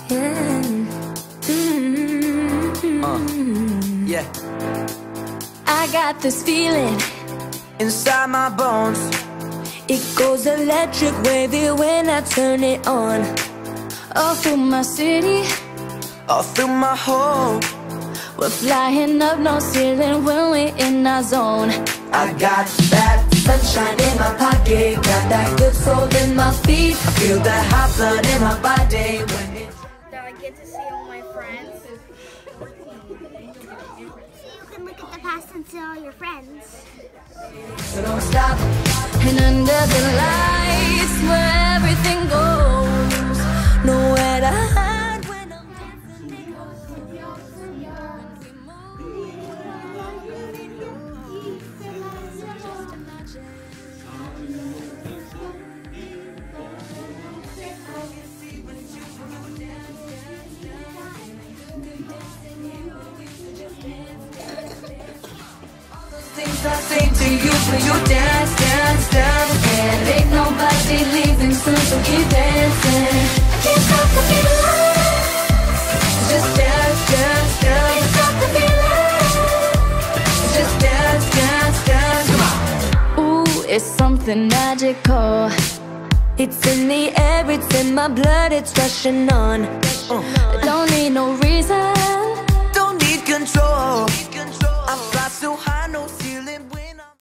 Yeah. Yeah. I got this feeling Inside my bones. it goes electric wavy when I turn it on. All through my city, All through my home. we're flying up no ceiling when we're in our zone. I got that Sunshine in my pocket, got that good soul in my feet. I feel that hot blood in my body when it's That I get to see all my friends. So you can look at the past and see all your friends. so don't stop. And under the lights where everything goes, nowhere to hide when I'm dancing. Things I say to you when you dance, dance, dance. And ain't nobody leaving soon, so keep dancing. I can't stop the feeling. Just dance, dance, dance. Can't stop the feeling. Just dance, dance, dance. Come on. Ooh, it's something magical. It's in the air, it's in my blood, it's rushing on. Don't need no reason. Don't need control.